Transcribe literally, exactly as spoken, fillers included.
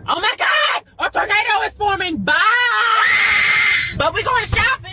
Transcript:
Oh my God! A tornado is forming! Bye! But we going shopping!